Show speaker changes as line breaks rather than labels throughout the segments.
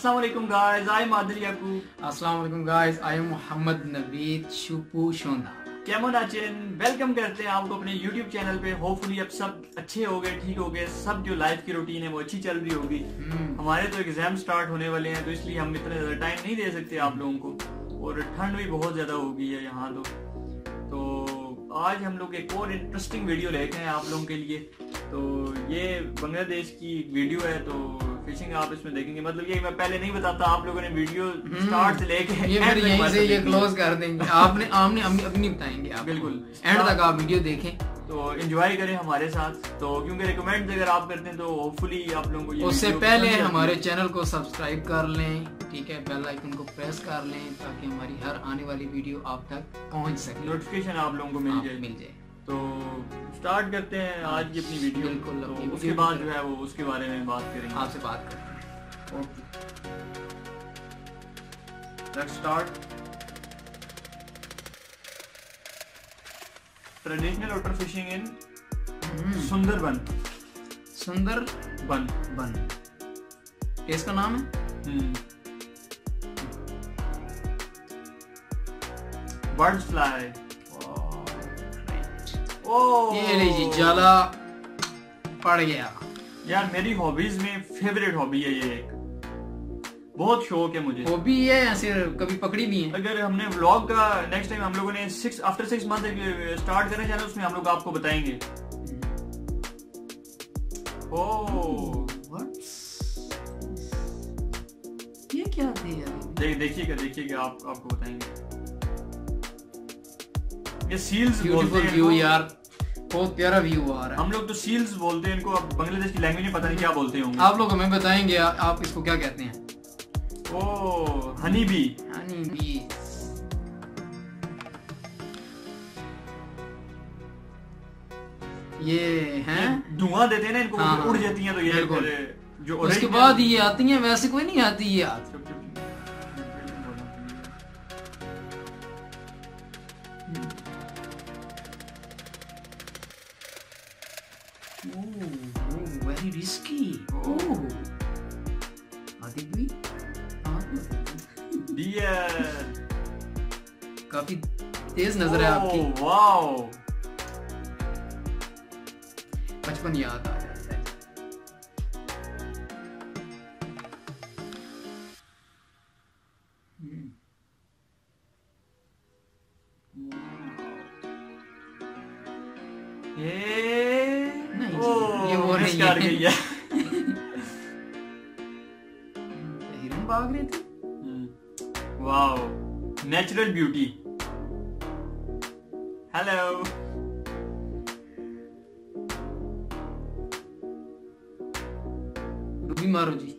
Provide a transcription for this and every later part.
अस्सलाम वालेकुम guys, I am Adil Yakub.
अस्सलाम वालेकुम guys, I am Mohammad Naveed शुपू शोंदा।
कैमन आचेन वेलकम करते हैं आपको अपने YouTube चैनल पे। होपफुली अब सब अच्छे हो गए, ठीक हो गए, सब जो लाइफ की रूटीन है वो अच्छी चल रही होगी। हमारे तो एग्जाम स्टार्ट होने वाले हैं, तो इसलिए हम इतना ज्यादा टाइम नहीं दे सकते आप लोगों को, और ठंड भी बहुत ज्यादा हो गई है यहाँ तो आज हम लोग एक और इंटरेस्टिंग वीडियो लेके हैं आप लोगों के लिए। तो ये बांग्लादेश की वीडियो है, तो फिशिंग आप इसमें देखेंगे। मतलब ये मैं पहले नहीं बताता, आप लोगों ने वीडियो स्टार्ट से लेके
ये फिर यहीं से ये क्लोज कर देंगे। आपने आमने अपनी बताएंगे आप,
बिल्कुल
एंड तक आप वीडियो देखें
तो एंजॉय करें हमारे साथ। तो क्योंकि रिकमेंड अगर आप करते हैं तो होपफुली आप लोगों को ये
उससे पहले हमारे चैनल को सब्सक्राइब कर लें, ठीक है, बेल आइकन को प्रेस कर लें ताकि हमारी हर आने वाली वीडियो आप तक पहुंच सके,
नोटिफिकेशन आप लोगों को मिल जाए। तो स्टार्ट करते हैं आज की अपनी वीडियो।
बिल्कुल,
तो उसके बाद जो है वो उसके बारे में बात करेंगे,
आपसे बात करते हैं।
Okay, let's start. Traditional water fishing in Sundarban
इसका नाम है
बर्ड्स फ्लाई।
ये लीजिए, जाला पड़ गया।
यार मेरी हॉबीज में फेवरेट हॉबी है ये, एक बहुत शौक है मुझे।
हॉबी है ऐसे कभी पकड़ी भी है।
अगर हमने व्लॉग का नेक्स्ट टाइम हम लोगों ने आफ्टर 6 मंथ स्टार्ट करना चाहिए, उसमें हम लोग आपको बताएंगे।
ये क्या थी यार?
देखिएगा आपको बताएंगे। ये सील्स
बोलते हैं व्यू यार, बहुत प्यारा व्यू आ रहा है।
हम लोग तो सील्स बोलते हैं इनको, अब बांग्लादेश की लैंग्वेज में पता नहीं क्या बोलते होंगे।
आप लोग हमें बताएंगे आप इसको क्या कहते हैं।
Honey bee.
ये हैं
धुआं देते हैं ना इनको, उड़ जाती हैं, तो ये जो
उसके बाद ये आती हैं, वैसे कोई नहीं आती ये आती। Very risky. काफी तेज नजर है आपकी।
वाओ,
बचपन याद आ जाता है।
ये वो नहीं है।
हिरन भाग रहे थे।
Wow, natural beauty. हेलो,
डूबी मारो जी।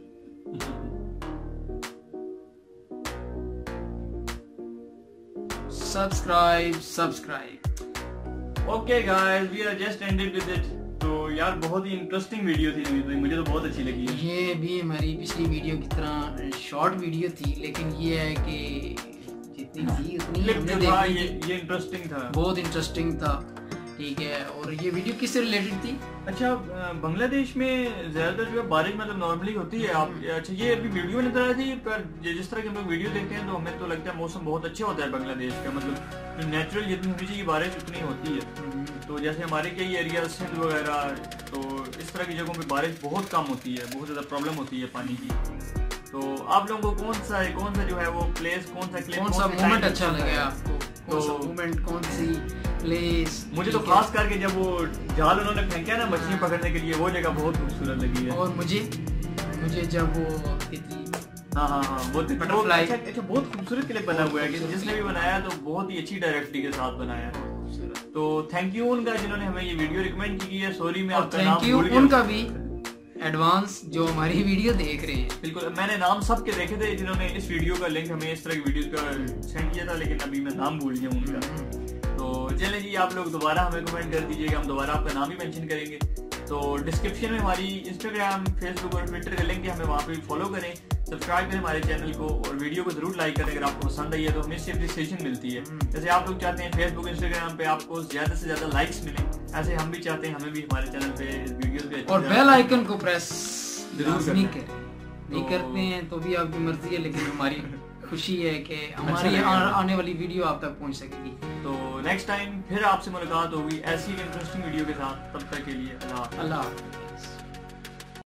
Subscribe.
Okay guys, we are just ended with it. तो यार बहुत ही इंटरेस्टिंग वीडियो थी, मुझे तो बहुत अच्छी लगी है।
ये भी हमारी पिछली वीडियो की तरह शॉर्ट वीडियो थी, लेकिन ये है कि जितनी थी उतनी हमने देखी।
ये इंटरेस्टिंग था,
बहुत इंटरेस्टिंग था, ठीक है। और ये वीडियो किससे रिलेटेड थी?
अच्छा, बांग्लादेश में ज्यादातर जो है बारिश मतलब नॉर्मली होती है। आप अच्छा, ये अभी वीडियो में नजर आ रही है, पर जिस तरह के हम लोग वीडियो देखते हैं तो हमें तो लगता है मौसम बहुत अच्छा होता है बांग्लादेश का। मतलब नेचुरल जितनी होनी चाहिए बारिश उतनी होती है। तो जैसे हमारे कई एरिया सिंध वगैरह, तो इस तरह की जगहों पे बारिश बहुत कम होती है, बहुत ज्यादा प्रॉब्लम होती है पानी की। तो आप लोगों को कौन सा जो है वो प्लेस, कौन सा
मोमेंट अच्छा लगे आपको? कौन सा मोमेंट, कौन सी प्लेस?
मुझे तो खास करके जब वो जाल उन्होंने फेंका ना मछली पकड़ने के लिए, वो जगह बहुत खूबसूरत लगी है।
और मुझे जब वो तितली,
वो अच्छा बहुत खूबसूरत क्लिप बना हुआ है कि जिसने भी बनाया तो बहुत ही अच्छी डायरेक्टली के साथ बनाया। तो थैंक यू उनका जिन्होंने हमें ये वीडियो रिकमेंड की है। सॉरी मैं आपका नाम भूल गया।
उनका भी एडवांस जो हमारी वीडियो देख रहे हैं।
बिल्कुल, मैंने नाम सबके देखे थे जिन्होंने इस वीडियो का लिंक हमें इस तरह की वीडियो का सेंड किया था, लेकिन अभी मैं नाम भूल गया उनका। तो चलिए जी, आप लोग दोबारा हमें कमेंट कर दीजिएगा, हम दोबारा आपका नाम ही मेंशन करेंगे। तो डिस्क्रिप्शन में हमारी इंस्टाग्राम, फेसबुक और ट्विटर का लिंक है, हमें वहाँ पे फॉलो करें, सब्सक्राइब करें हमारे चैनल को, और वीडियो को जरूर लाइक करें अगर आपको पसंद आई है, तो हमें इससे अप्रिसिएशन मिलती है। जैसे आप लोग चाहते हैं फेसबुक इंस्टाग्राम पे आपको ज्यादा से ज्यादा लाइक्स मिले, ऐसे हम भी चाहते हैं हमें भी हमारे चैनल पे वीडियोस पे,
और बेल आइकन को प्रेस जरूर करें। नहीं करते हैं तो भी आपकी मर्जी है, लेकिन हमारी खुशी है कि हमारी
लगेगा।
आने वाली वीडियो आप तक पहुंच सकेगी।
तो नेक्स्ट टाइम फिर आपसे मुलाकात होगी ऐसी इंटरेस्टिंग वीडियो के साथ। तब तक के लिए अल्लाह।
अल्लाह।